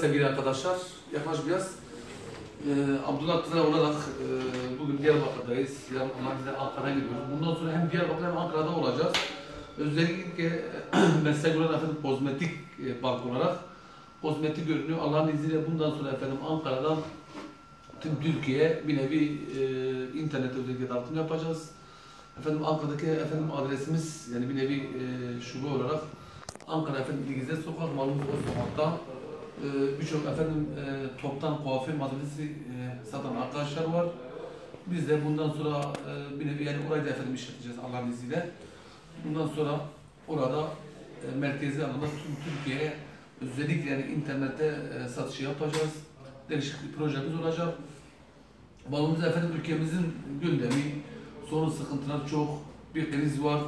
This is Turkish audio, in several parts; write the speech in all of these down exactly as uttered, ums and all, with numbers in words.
sevgili arkadaşlar. Yaklaş biraz. Ee, Abdullah Kızılay olarak e, bugün Diyarbakır'dayız. Yarın biz de Ankara'ya gidiyoruz. Bundan sonra hem Diyarbakır hem Ankara'da olacağız. Özellikle meslek olarak efendim kozmetik e, bank olarak kozmetik görünüyor. Allah'ın izniyle bundan sonra efendim Ankara'dan tüm Türkiye'ye bir nevi e, internet özellikle dağıtım yapacağız. Efendim Ankara'daki efendim adresimiz yani bir nevi e, şube olarak Ankara efendim İlgizet Sokak, malumuz o sokakta e, birçok efendim e, toptan kuaför malzemesi e, satan arkadaşlar var. Biz de bundan sonra e, bir nevi yani orayı da efendim işleteceğiz Allah'ın izniyle. Bundan sonra orada e, merkezi alanda tüm Türkiye'ye özellikle yani internette e, satışı yapacağız. Değişik bir projemiz olacak. Malumuz efendim ülkemizin gündemi, sorun sıkıntılar çok, bir kriz var,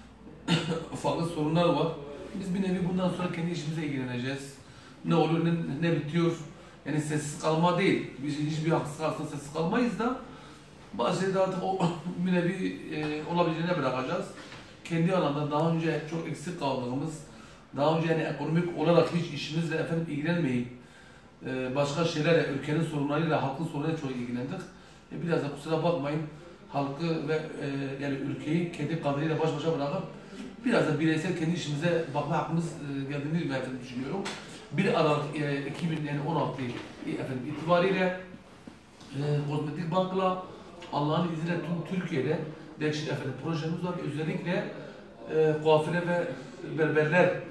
farklı sorunlar var. Biz bir nevi bundan sonra kendi işimize ilgileneceğiz. Ne olur ne, ne bitiyor, yani sessiz kalma değil. Biz hiçbir haksız aslında sessiz kalmayız da bazı şeyleri artık o bir nevi e, olabileceğine bırakacağız. Kendi alanda daha önce çok eksik kaldığımız, daha önce yani ekonomik olarak hiç işimizle efendim ilgilenmeyip e, başka şeylerle, ülkenin sorunlarıyla, halkın sorunlarıyla çok ilgilendik. E, biraz da kusura bakmayın, halkı ve e, yani ülkeyi kendi kadriyle baş başa bırakıp biraz da bireysel kendi işimize bakma hakkımız e, geldiğini ben efendim düşünüyorum. bir Aralık e, iki bin on altı e, efendim itibariyle e, kozmetik bankla Allah'ın izniyle tüm Türkiye'de değişik efendim projemiz var. Özellikle e, kuaföre ve berberler e,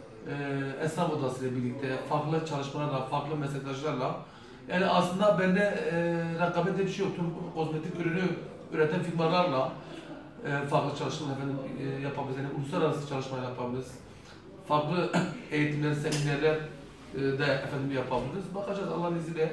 esnaf odası ile birlikte farklı çalışmalarla, farklı meslektaşlarla yani aslında bende e, rekabette bir şey yok. Tüm kozmetik ürünü üreten firmalarla e, farklı çalışmalar efendim e, yapabiliriz. Yani uluslararası çalışmalar yapabiliriz. Farklı eğitimler, seminerler e, de efendim yapabiliriz. Bakacağız Allah'ın izniyle.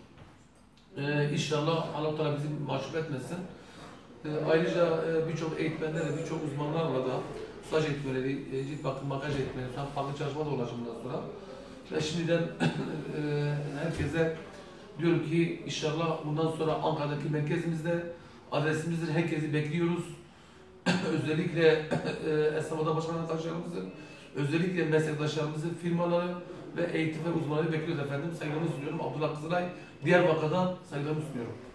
E, inşallah Allah Teala bizi mahcup etmesin. E, ayrıca e, birçok eğitmenlerle, birçok uzmanlarla da staj eğitmenleri, e, cilt bakım, makyaj eğitmenleri falan farklı çalışmalar da olacak bundan sonra. Ve şimdiden e, herkese diyorum ki inşallah bundan sonra Ankara'daki merkezimizde adresimizdir. Herkesi bekliyoruz. Özellikle e, esnaf oda başkan arkadaşlarımızı, özellikle meslektaşlarımızı, firmaları ve eğitim ve uzmanları bekliyoruz efendim. Saygılarımı sunuyorum. Abdullah Kızılay, Diyarbakır'dan saygılarımı sunuyorum.